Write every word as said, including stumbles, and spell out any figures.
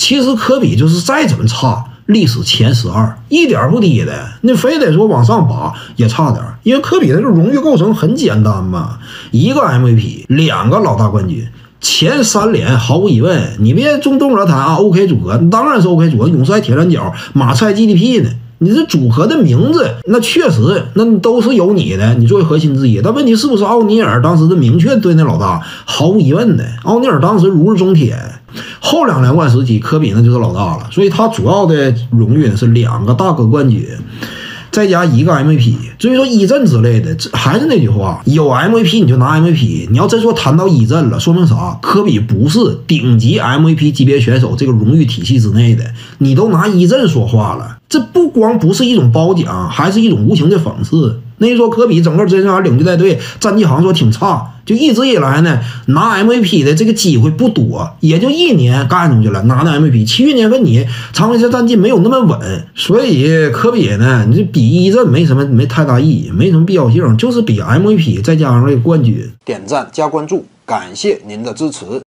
其实科比就是再怎么差，历史前十二一点不低的，那非得说往上拔也差点，因为科比的这个荣誉构成很简单嘛，一个 M V P， 两个老大冠军。前三连毫无疑问，你别中动了谈啊 ，OK 组合当然是 OK 组合，勇士还铁三角，马赛 G D P 呢。你这组合的名字，那确实那都是有你的，你作为核心之一。但问题是不是奥尼尔当时的明确对那老大？毫无疑问的，奥尼尔当时如日中天。后两连冠时期，科比那就是老大了，所以他主要的荣誉呢是两个大个冠军。再加一个 M V P， 至于说一阵之类的，还是那句话，有 M V P 你就拿 M V P。你要真说谈到一阵了，说明啥？科比不是顶级 M V P 级别选手这个荣誉体系之内的，你都拿一阵说话了，这不光不是一种褒奖，还是一种无情的讽刺。那一说科比整个职业生涯领队带队战绩好像说挺差，就一直以来呢拿 M V P 的这个机会不多，也就一年干出去了拿的 M V P， 其余年跟你常规赛战绩没有那么稳，所以科比呢你这比一阵没什么没太大意义，没什么必要性，就是比 M V P 再加上这个冠军。 点赞加关注，感谢您的支持。